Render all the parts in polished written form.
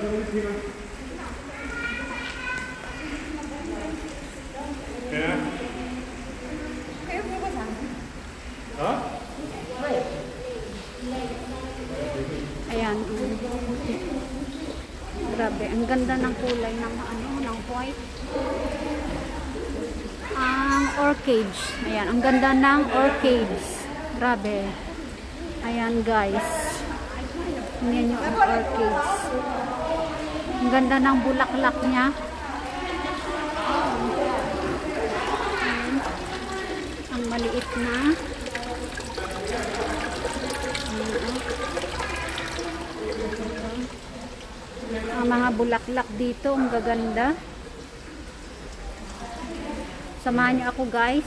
Ayan. Grabe, ang ganda ng kulay ng ano, ng white. Ang orchids. Ayan, ang ganda ng orchids. Grabe. Ayan, guys. Tingnan nyo ang orchids. Ang ganda ng bulaklak niya. Ayan. Ang maliit na. Ang mga bulaklak dito, ang gaganda. Samahan nyo ako, guys,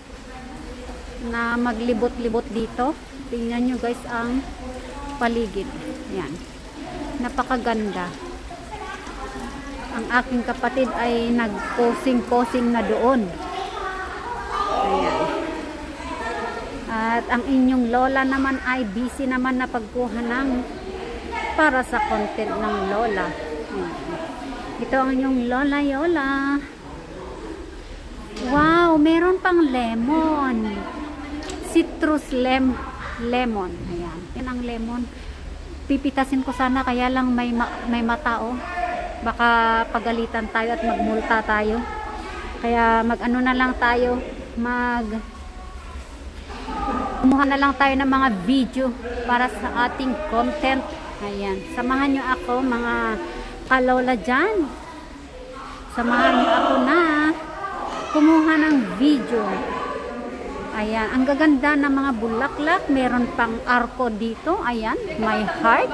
na maglibot-libot dito. Tingnan nyo, guys, ang paligid. Ayan. Napakaganda. Ang aking kapatid ay nag-posing-posing na doon. Ayan. At ang inyong lola naman ay busy naman na pagkuha ng para sa content ng lola. Ito ang inyong lola Yola. Wow, meron pang lemon. Citrus lemon. Ayan. Yan ang lemon. Pipitasin ko sana, kaya lang may matao. Baka pagalitan tayo at magmulta tayo. Kaya mag-ano na lang tayo. Kumuha na lang tayo ng mga video para sa ating content. Ayan. Samahan nyo ako, mga kalola dyan. Samahan nyo ako na kumuha ng video. Ayan. Ang gaganda ng mga bulaklak. Meron pang arko dito. Ayan. May heart.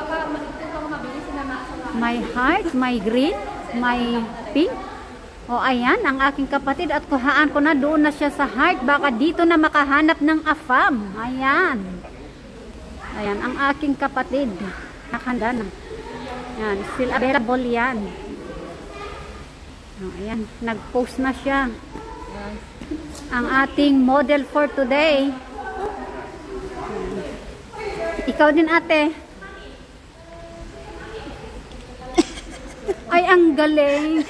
May heart. May green. May pink. O ayan, ang aking kapatid, at kuhaan ko na, doon na siya sa heart. Baka dito na makahanap ng afam. Ayan. Ayan, ang aking kapatid. Nakahanda na. Ayan, still available yan. O, ayan, nag-post na siya. Ang ating model for today. Ayan. Ikaw din, ate. Ay, ang galing.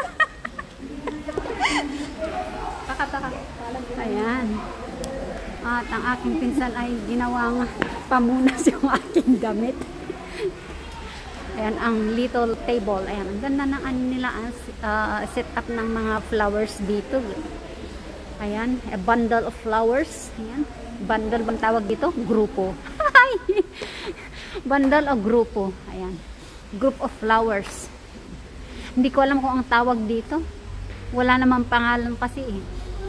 Ayan. At ang aking pinsan ay ginawang pamunas yung aking damit. Ayan, ang little table. Ayan, ang ganda ng ano nila, set up ng mga flowers dito. Ayan, a bundle of flowers. Ayan, bundle bang tawag dito? Grupo. Bundle o grupo. Ayan, group of flowers. Hindi ko alam kung ang tawag dito. Wala namang pangalan kasi eh.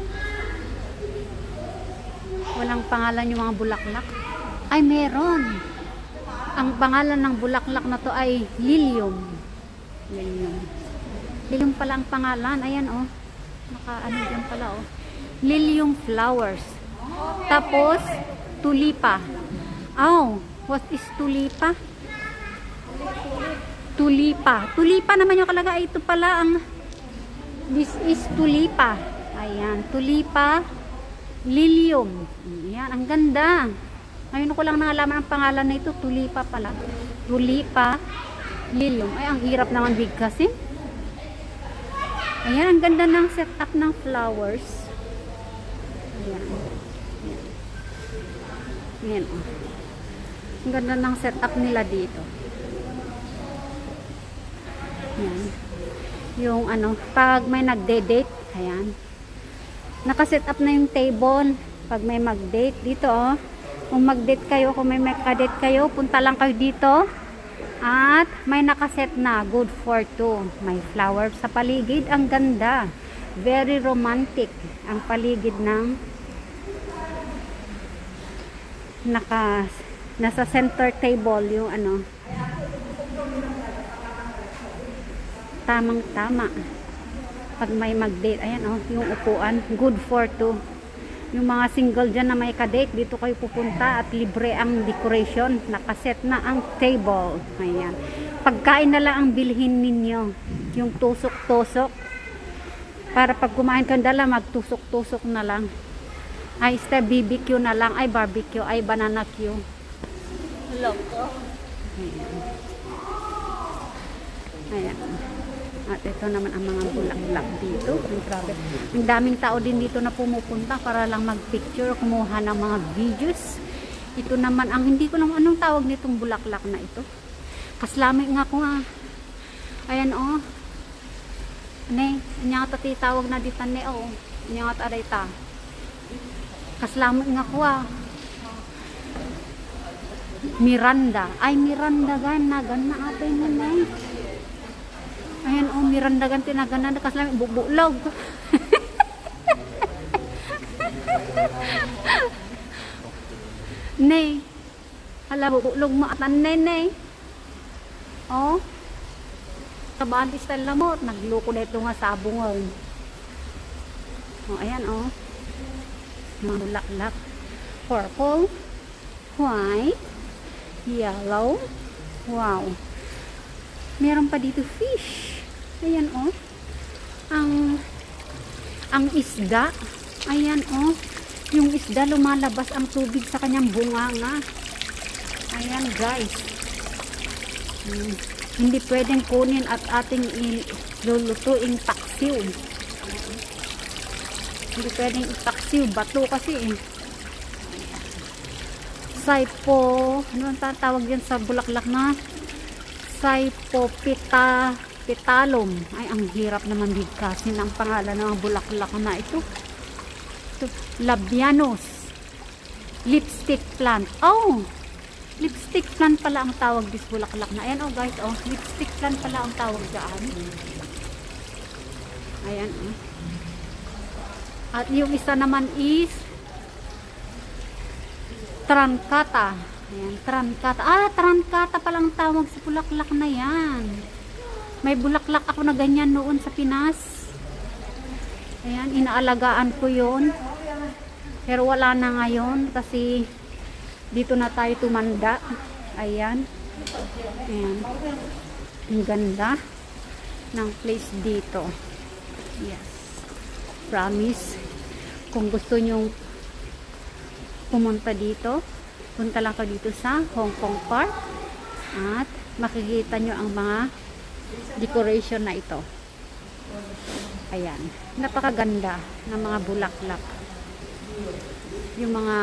Walang pangalan yung mga bulaklak. Ay, meron. Ang pangalan ng bulaklak na to ay lilium. Lilium. Lilium pala ang pangalan. Ayan, oh. Naka-ano dyan pala, oh. Lilium flowers. Tapos, tulipa. Oh, what is tulipa? Tulipa. Tulipa naman yung kalagay. Ito pala ang this is tulipa. Ayan, tulipa. Lilium. Ayan, ang ganda. Ngayon ko lang nangalaman ang pangalan na ito. Tulipa pala. Tulipa. Lilium. Ay, ang hirap naman bigkasin. Ayan, ang ganda ng setup ng flowers. Ayan. Ayan. Ang ganda ng setup nila dito. Ayan. Yung ano, pag may nagde-date, ayan. Nakaset up na yung table pag may mag-date dito, oh. Kung mag-date kayo, kung may ka-date kayo, punta lang kayo dito at may nakaset na, good for two. May flower sa paligid, ang ganda, very romantic ang paligid ng nasa center table yung ano, tamang tama pag may mag-date. Ayan, oh, yung upuan, good for two. Yung mga single dyan na may ka-date, dito kayo pupunta at libre ang decoration. Nakaset na ang table. Ayan. Pagkain na lang ang bilhin ninyo. Yung tusok-tusok. Para pag kumain kayo dala, magtusok-tusok na lang. Ay, BBQ na lang. Ay, barbecue. Ay, banana Q. Hello po. Ayan. At ito naman ang mga bulaklak dito. Grabe. Ang daming tao din dito na pumupunta para lang mag-picture, kumuha ng mga videos. Ito naman ang hindi ko naman anong tawag nitong bulaklak na ito. Kaslami nga ko nga. Ayan oh. Ne, nya ta tawag na dito ne oh. Nya ta aday ta. Kaslami nga ko ah. Miranda. Ay Miranda gana apay na ne. Ayan oh, Miranda gan tinagana kaslami bubulog. Ne. Hala bubulog mo atan ne. Oh. Kabaan style na mo, nagloko na ito nga sabungon. Oh, ayan oh. Mga bulaklak. Purple, white, yellow. Wow. Meron pa dito fish. Ayan oh. Ang isda. Ayan oh. Yung isda lumalabas ang tubig sa kanyang bunganga. Ayan guys. Hindi pwedeng kunin at ating ilulutuing paksiw. Hindi pwedeng ipaksiw. Bato kasi eh. Saipo. Ano ang tatawag yan sa bulaklak na? Saipopetalum. Ay, ang hirap naman bigkasin ang pangalan ng bulaklak na ito. Labianus. Lipstick plant. Oh! Lipstick plant pala ang tawag dis bulaklak na. Ayan oh guys, oh. Lipstick plant pala ang tawag dyan. Ayan oh. At yung isa naman is trancata. Ayan, trancata. Ah, trancata pala ang tawag sa bulaklak na yan. May bulaklak ako na ganyan noon sa Pinas. Ayan, inaalagaan ko yun. Pero wala na ngayon kasi dito na tayo tumanda. Ayan. Ayan. Ang ganda ng place dito. Yes. Promise. Kung gusto nyong pumunta dito, punta lang ka dito sa Hong Kong Park at makikita nyo ang mga decoration na ito. Ayan. Napakaganda ng mga bulaklak. Yung mga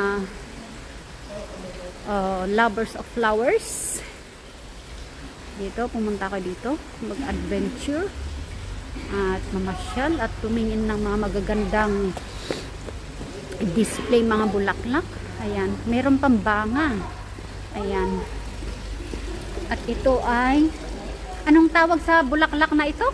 lovers of flowers dito, pumunta ka dito mag-adventure at mamasyal at tumingin ng mga magagandang display mga bulaklak. Ayan, meron pang banga. Ayan, at ito ay anong tawag sa bulaklak na ito?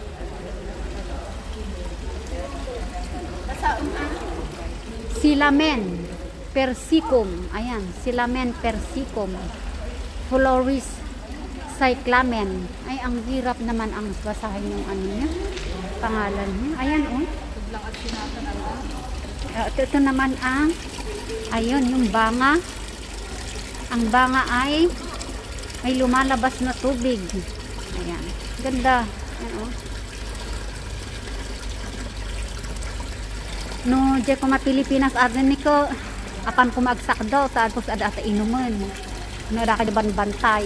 Silamen persicum. Ayan, Silamen persicum. Floris cyclamen. Ay, ang hirap naman ang basahin yung ano niya. Pangalan niya. Ayan, oh. Ito naman ang ayun, yung banga. Ang banga ay may lumalabas na tubig. Ayan. Ganda. Ayan, oh. No, dyan ko Pilipinas arnin ko apan kumagsak daw saan po sa data inuman na ka bantay.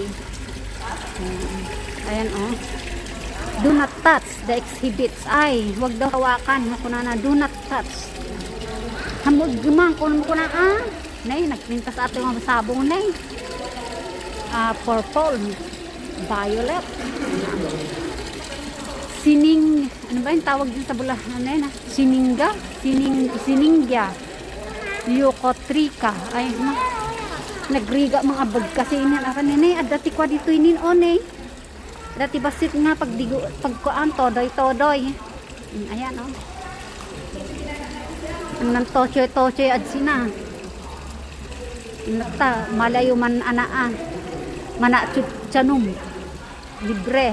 Ayan oh, do not touch the exhibits. Ay wag daw hawakan mo kuna na do not touch hamog gumang kun mo kuna nay nagpinta sa ato mga sabong nay purple, violet, sining, ano ba yung tawag din sa bula ano yun siningga, leucotrica. Ay nagriga mga bag kasi inan aran ni at dati kwa dito inin one dati basit nga pagkuan todoy ayan oh ang nang toche ad sina nata malayo man anaa mana chanum libre.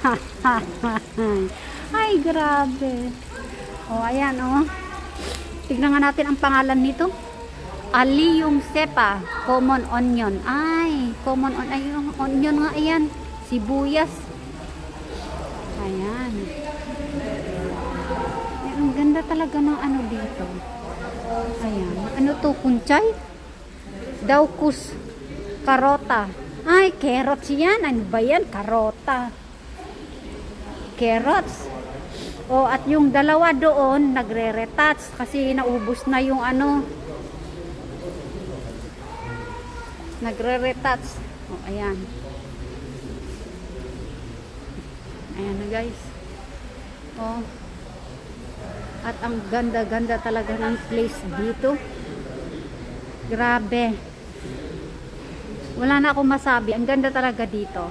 Ay grabe. Oh ayan oh, tignan nga natin ang pangalan nito. Allium cepa, common onion. Ay, common onion nga ayan. Sibuyas. Ayan. Ay, ang ganda talaga ng ano dito. Ayan. Ano to? Kunchay? Daucus carota. Ay, carrots yan. Ano ba yan? Karota. carrots. O, at yung dalawa doon, nagre-retouch kasi naubos na yung ano. Nagre-retouch. O, ayan. Ayan na guys. O. At ang ganda-ganda talaga ng place dito. Grabe. Wala na akong masabi. Ang ganda talaga dito.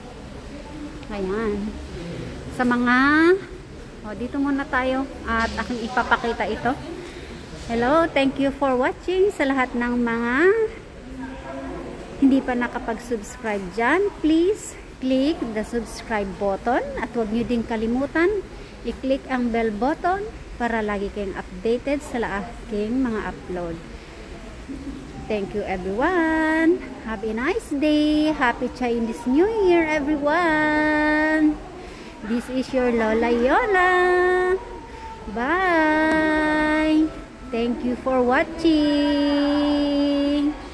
Ayan. Sa mga dito muna tayo at aking ipapakita ito. Hello, thank you for watching. Sa lahat ng mga hindi pa nakapag-subscribe dyan, please click the subscribe button at huwag nyo din kalimutan i-click ang bell button para lagi kayong updated sa aking mga upload. Thank you everyone. Have a nice day. Happy Chinese New Year everyone. This is your Lola Yola. Bye. Thank you for watching.